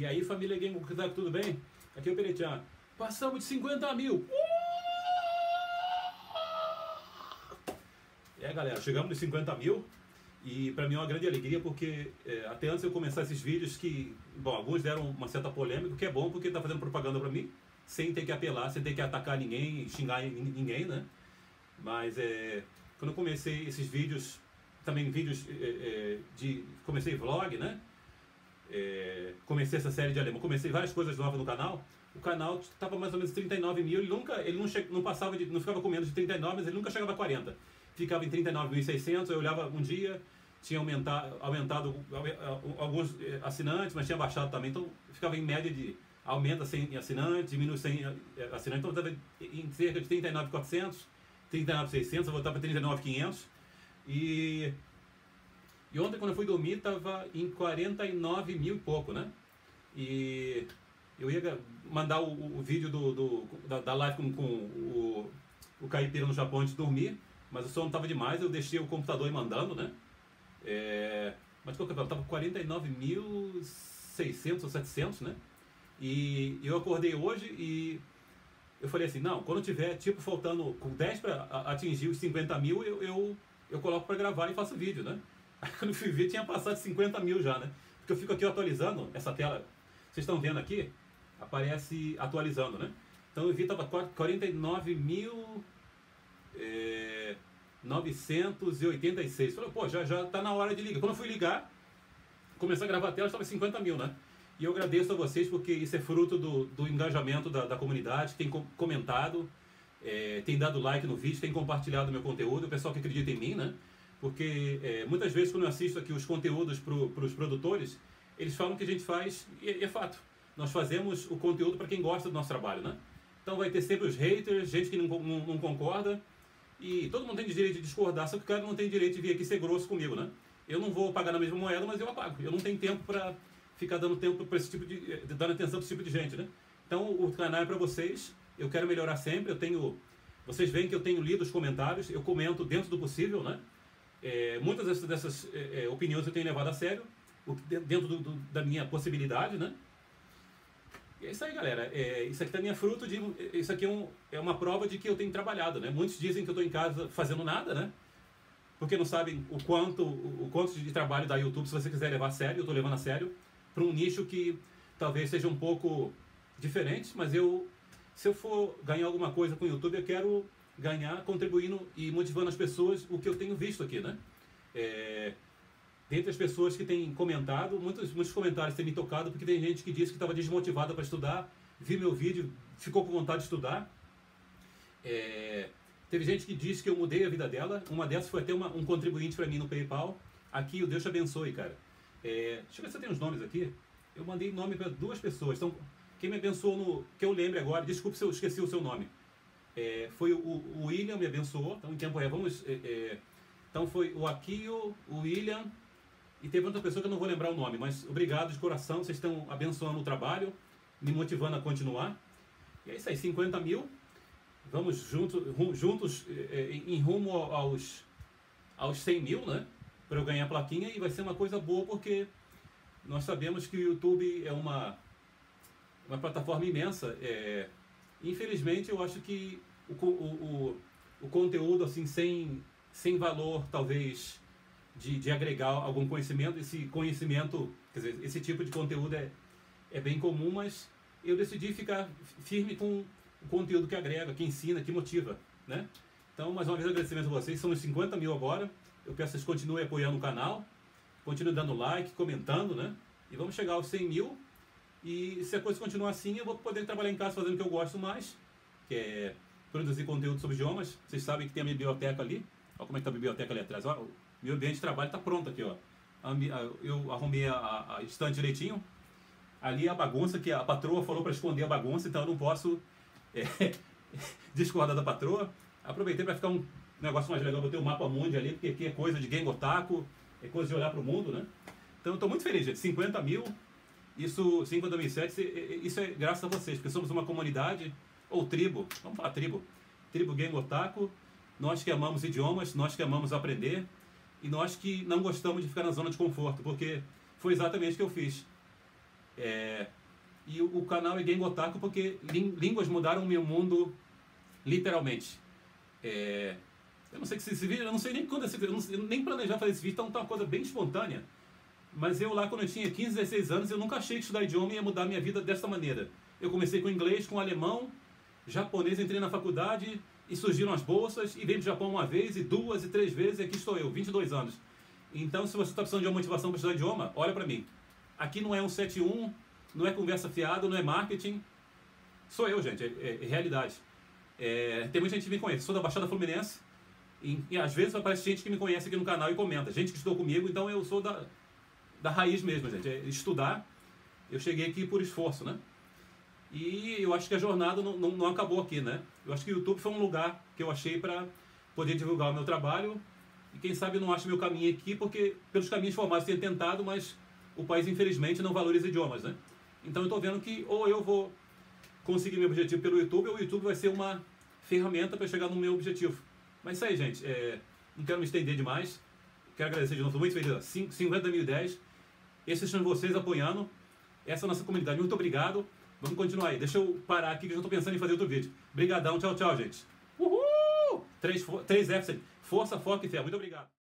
E aí, família Game, tudo bem? Aqui é o Peretian. Passamos de 50 mil. Galera, chegamos nos 50 mil. E para mim é uma grande alegria, porque até antes de eu começar esses vídeos que, bom, alguns deram uma certa polêmica, o que é bom porque tá fazendo propaganda para mim, sem ter que apelar, sem ter que atacar ninguém, xingar ninguém, né? Mas quando eu comecei esses vídeos, também vídeos comecei vlog, né? Comecei essa série de alemão, comecei várias coisas novas no canal. O canal estava mais ou menos 39 mil, ele não passava não ficava com menos de 39, mas ele nunca chegava a 40. Ficava em 39.600, eu olhava um dia, tinha aumentado alguns assinantes, mas tinha baixado também, então ficava em média de aumenta 100 assinantes, diminui 100 assinantes, então estava em cerca de 39.400, 39.600, eu voltava para 39.500, e ontem quando eu fui dormir estava em 49 mil e pouco, né? E eu ia mandar o vídeo da live com o Caipira no Japão antes de dormir, mas o som estava demais, eu deixei o computador mandando, né? Mas qual que estava 49.600 ou 700, né? E eu acordei hoje e eu falei assim, não, quando tiver tipo faltando com 10 para atingir os 50 mil, eu coloco para gravar e faço vídeo, né? Aí quando eu fui ver tinha passado de 50 mil já, né? Porque eu fico aqui atualizando essa tela, vocês estão vendo aqui, aparece atualizando, né? Então eu vi que estava 49.986. Falei, pô, já tá na hora de ligar. Quando eu fui ligar, começar a gravar a tela, estava 50 mil, né? E eu agradeço a vocês porque isso é fruto do engajamento da comunidade, tem comentado, tem dado like no vídeo, tem compartilhado meu conteúdo, o pessoal que acredita em mim, né? Porque muitas vezes quando eu assisto aqui os conteúdos para os produtores, eles falam que a gente faz, e é fato, nós fazemos o conteúdo para quem gosta do nosso trabalho, né? Então vai ter sempre os haters, gente que não concorda, e todo mundo tem direito de discordar, só que o cara não tem direito de vir aqui ser grosso comigo, né? Eu não vou pagar na mesma moeda, mas eu apago. Eu não tenho tempo para ficar dando tempo para esse tipo dando atenção para esse tipo de gente, né? Então o canal é para vocês, eu quero melhorar sempre, vocês veem que eu tenho lido os comentários, eu comento dentro do possível, né? Muitas dessas opiniões eu tenho levado a sério, dentro da minha possibilidade, né? E é isso aí, galera. Isso aqui também é fruto de... Isso aqui é uma prova de que eu tenho trabalhado, né? Muitos dizem que eu estou em casa fazendo nada, né? Porque não sabem o quanto de trabalho da YouTube, se você quiser levar a sério, eu estou levando a sério, para um nicho que talvez seja um pouco diferente, mas se eu for ganhar alguma coisa com o YouTube, eu quero ganhar contribuindo e motivando as pessoas, o que eu tenho visto aqui, né? Dentre as pessoas que têm comentado, muitos comentários têm me tocado, porque tem gente que disse que estava desmotivada para estudar, viu meu vídeo, ficou com vontade de estudar. Teve gente que disse que eu mudei a vida dela, uma dessas foi até um contribuinte para mim no PayPal. Aqui, o Deus te abençoe, cara. Deixa eu ver se eu tenho os nomes aqui. Eu mandei nome para 2 pessoas, então quem me abençoou, que eu lembre agora, desculpe se eu esqueci o seu nome. Foi o William me abençoou, então em tempo real, então foi o Akio, o William, e teve outra pessoa que eu não vou lembrar o nome, mas obrigado de coração, vocês estão abençoando o trabalho, me motivando a continuar. E é isso aí, 50 mil, vamos juntos em rumo aos 100 mil, né? Para eu ganhar a plaquinha, e vai ser uma coisa boa, porque nós sabemos que o YouTube é uma plataforma imensa. Infelizmente, eu acho que o conteúdo assim sem valor, talvez, de agregar algum conhecimento, esse conhecimento, quer dizer, esse tipo de conteúdo é bem comum, mas eu decidi ficar firme com o conteúdo que agrega, que ensina, que motiva, né? Então, mais uma vez, agradecimento a vocês. São os 50 mil agora. Eu peço que vocês continuem apoiando o canal, continuem dando like, comentando, né? E vamos chegar aos 100 mil. E se a coisa continuar assim, eu vou poder trabalhar em casa fazendo o que eu gosto mais, que é produzir conteúdo sobre idiomas. Vocês sabem que tem a minha biblioteca ali. Olha como é que está a biblioteca ali atrás. Olha, o meu ambiente de trabalho está pronto aqui, ó. Eu arrumei a estante direitinho. Ali a bagunça, que a patroa falou para esconder a bagunça, então eu não posso discordar da patroa. Aproveitei para ficar um negócio mais legal, botei o mapa mundi ali, porque aqui é coisa de Game Otaku, é coisa de olhar para o mundo, né? Então eu estou muito feliz, gente. 50 mil, isso, 5 em 2007, isso é graças a vocês, porque somos uma comunidade, ou tribo, vamos falar tribo Game Otaku, nós que amamos idiomas, nós que amamos aprender, e nós que não gostamos de ficar na zona de conforto, porque foi exatamente o que eu fiz. E o canal é Gengotaku porque línguas mudaram o meu mundo literalmente. Eu não sei que esse vídeo, eu não sei nem quando eu não sei, nem planejar fazer esse vídeo, então tá uma coisa bem espontânea. Mas eu lá quando eu tinha 15, 16 anos, eu nunca achei que estudar idioma ia mudar minha vida dessa maneira. Eu comecei com inglês, com alemão, japonês, entrei na faculdade e surgiram as bolsas e veio do Japão uma vez, e duas, e três vezes, e aqui estou eu, 22 anos. Então se você está precisando de uma motivação para estudar idioma, olha para mim. Aqui não é um 7-1, não é conversa fiada, não é marketing. Sou eu, gente, é realidade. Tem muita gente que me conhece, sou da Baixada Fluminense, e às vezes aparece gente que me conhece aqui no canal e comenta, gente que estudou comigo, então eu sou da raiz mesmo, gente. Estudar, eu cheguei aqui por esforço, né? E eu acho que a jornada não acabou aqui, né? Eu acho que o YouTube foi um lugar que eu achei para poder divulgar o meu trabalho, e quem sabe eu não acho meu caminho aqui, porque pelos caminhos formais eu tenho tentado, mas o país infelizmente não valoriza idiomas, né? Então eu estou vendo que ou eu vou conseguir meu objetivo pelo YouTube, ou o YouTube vai ser uma ferramenta para chegar no meu objetivo. Mas isso aí, gente, não quero me estender demais. Quero agradecer de novo, muito feliz. 50.010. Esses são vocês apoiando. Essa é a nossa comunidade. Muito obrigado. Vamos continuar aí. Deixa eu parar aqui que eu já estou pensando em fazer outro vídeo. Obrigadão. Tchau, tchau, gente. Uhul! 3 Fs. Força, foco e fé. Muito obrigado.